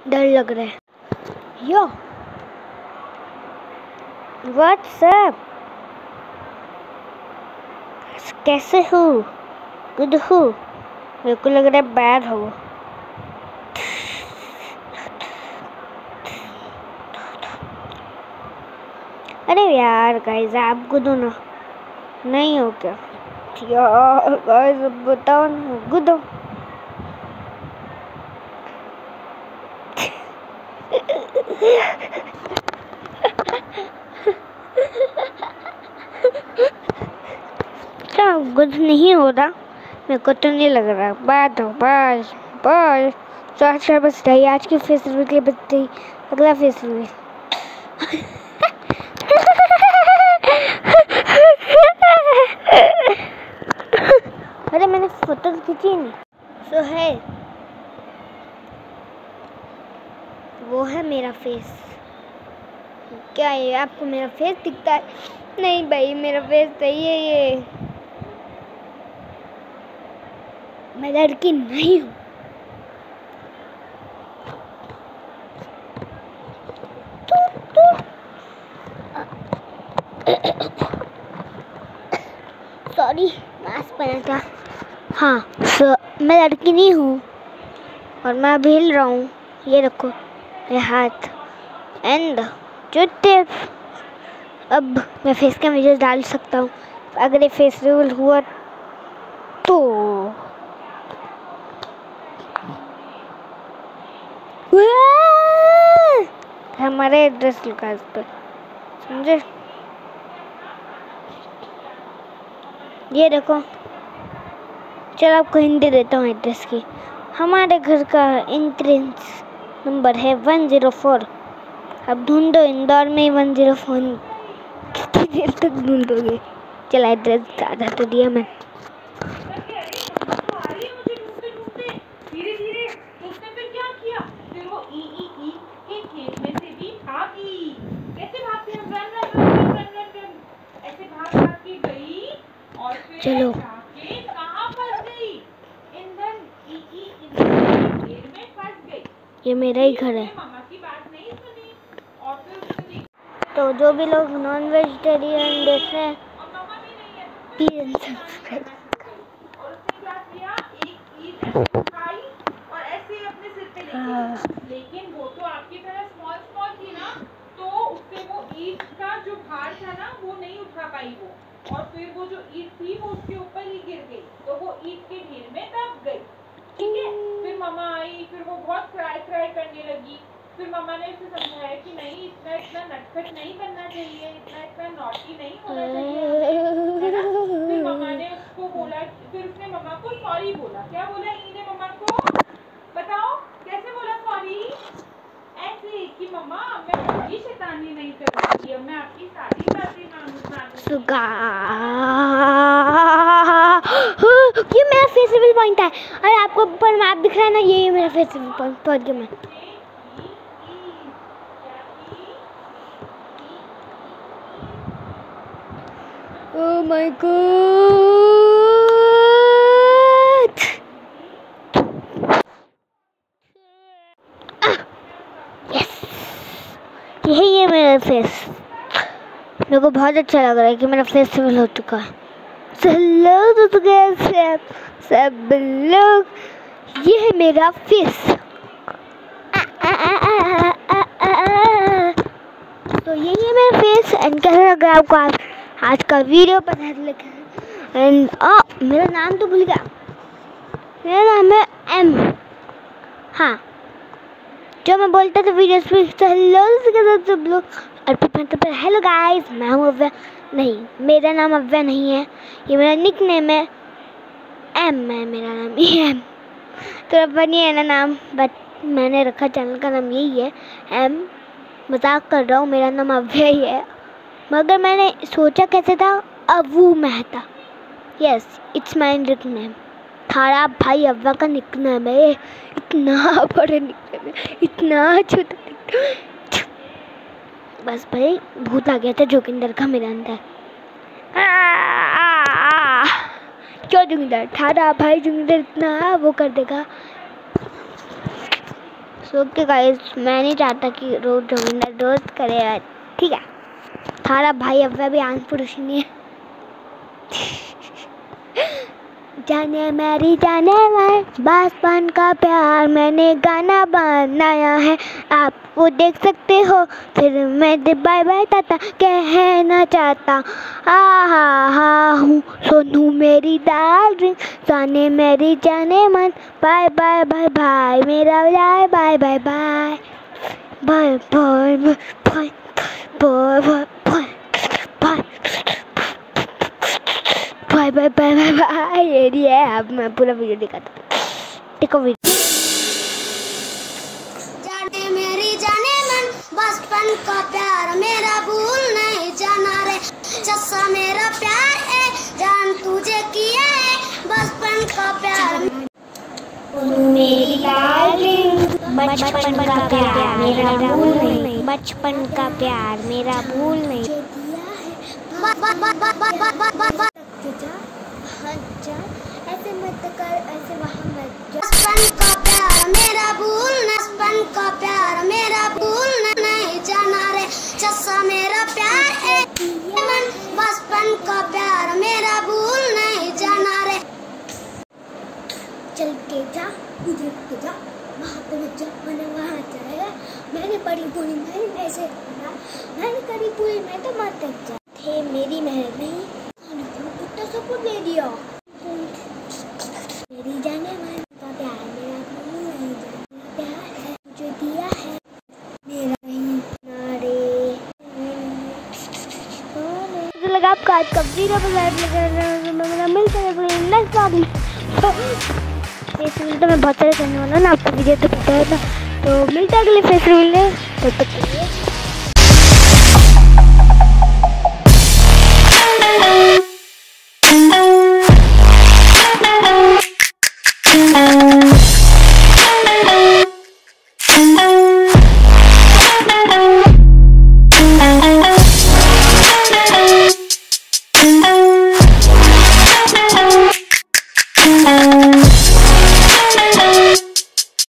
डर लग रहा है। यो व्हाट्सएप, कैसे हो? गुड हो? मेरे को लग रहा है बैड हो। अरे यार गाइस, आप गुड हो ना? नहीं हो क्या यार गाइस? बताओ ना, गुड हो? क्या गुड नहीं हो रहा? मेरे को तो नहीं लग रहा। बात हो बस बस। तो आज का बस रही, आज की फेस रिवील के बस रही। अगला फेस रिवील। अरे मैंने फोटो खींची नहीं। सो है, वो है मेरा फेस। क्या है? आपको मेरा फेस दिखता है? नहीं भाई, मेरा फेस सही है ये। मैं लड़की नहीं हूँ। सॉरी, मास्क पहना था। हाँ, मैं लड़की नहीं हूँ और मैं अभी हिल रहा हूँ। ये रखो मेरे हाथ एंड जूते। अब मैं फेस का वीडियो डाल सकता हूँ अगर ये फेस रिवील हुआ तो। हमारे एड्रेस लिखा है इस पर, समझे? ये देखो, चलो आपको हिंदी देता हूँ एड्रेस की। हमारे घर का एंट्रेंस नंबर है 104। अब ढूंढो, इंदौर में 104 कितनी देर तक ढूंढोगे? चला एड्रेस ज़्यादा तो दिया मैं। चलो ये मेरा ही घर है। तो जो भी लोग नॉन वेजिटेरियन देख रहे हैं, प्लीज सब्सक्राइब। लेकिन वो तो आपकी तरह स्मॉल स्मॉल थी ना, तो उससे वो ईट का जो भार था ना वो नहीं उठा पाई वो, और फिर वो जो ईट थी वो उसके ऊपर ही गिर गई, तो वो ईट के ढेर में दब गई। ठीक है, फिर मम्मा आई, फिर वो बहुत क्राई करने लगी। फिर मम्मा ने उसे समझाया कि नहीं, इतना नटखट नहीं बनना चाहिए, इतना नॉटी नहीं होना चाहिए, है ना? फिर मम्मा ने उसको बोला, फिर उसने मम्मा को सॉरी बोला। क्या बोला ने मम्मा को? बताओ कैसे बोला सॉरी? ऐसे कि मम्मा मैं कभी शैतानी नहीं करूँगी, अब मैं आपकी सारी बातें मानूंगी। ये मेरा फेस रिवील पॉइंट है। अरे आपको ऊपर मैप दिख रहा है ना, ये मेरा फेस रिवील पॉइंट पहुंच गया मैं। ओह माय गॉड, यस, यही है मेरा फेस। मेरे को बहुत अच्छा लग रहा है कि मेरा फेस रिवील हो चुका है। हेलो तो कैसे सब लोग, ये है मेरा फेस। तो यही है मेरा फेस। एंड कैसा लग रहा है आपको आज का वीडियो? पसंद लगा एंड मेरा नाम तो भूल गया, मेरा नाम है एम। हाँ, जो मैं बोलता था वीडियोस में, हेलो सब लोग, और फिर हेलो गाइस, मैं हूँ अव्या। नहीं, मेरा नाम अव्या नहीं है, ये मेरा निक नेम है, एम है मेरा नाम, ये एम। तो फनी है ना नाम, बट मैंने रखा चैनल का नाम यही है, एम। मजाक कर रहा हूँ, मेरा नाम अव्या ही है, मगर मैंने सोचा कैसे था, Avu Mehta. Yes, it's my nickname. थारा भाई अव्या का निक नेम है। इतना बड़ा निक नेम है, इतना छोटा निक नेम। बस भाई भूत आ गया था जोगिंदर का मेरे अंदर। क्यों जोगिंदर? थारा भाई जोगिंदर इतना वो कर देगा। ओके गाइस, मैं नहीं चाहता कि रोज रविंद्र रोज करे, ठीक है। थारा भाई अव्या भी आंख पुरुष नहीं है। जाने मेरी जाने मैं बचपन का प्यार, मैंने गाना बनाया है, आप वो देख सकते हो। फिर मैं बाय बाय टाटा कहना चाहता, हा हूँ सोनू मेरी डार्लिंग, जाने मेरी जाने मन, बाय बाय बाय बाय मेरा bye bye bye bye bye bye bye bye bye bye bye bye bye bye. ये है, अब मैं पूरा वीडियो दिखाता हूँ, देखो वीडियो। जाने मेरी जाने मन बचपन का प्यार, मेरा भूल नहीं जाना रे, जैसा मेरा प्यार है जान तुझे किया है, बचपन का प्यार मेरी डार्लिंग, बचपन का प्यार मेरा भूल नहीं, बचपन का प्यार मेरा भूल नहीं। ऐसे मत कर, ऐसे वहाँ मत जा। बचपन का प्यार मेरा भूल, बचपन का प्यार मेरा भूल नहीं जाना रे, जैसा मेरा प्यार है मन, बचपन का प्यार मेरा भूल नहीं जाना रे। चल के जा, उधर के जा, वहाँ पे मत जा, मैंने वहाँ जाएगा। मैंने पढ़ी पूरी, मैंने ऐसे पढ़ा, मैंने करी पूरी, मैं तो मत तक जा थे, मेरी मेहनत नहीं, कुत्ता सबको दे दिया। मेरी जाने मन का प्यार मेरा भूल नहीं जाना, प्यार है जो दिया है मेरा नहीं नारे। तो लगा आपका आज का वीडियो मिलते हैं नेक्स्ट ब्लॉग में। इस वीडियो में बहुत सारे करने वाला ना, आपको वीडियो तो पता है ना, तो मिलता है अगले फेस रील में। तब तक के लिए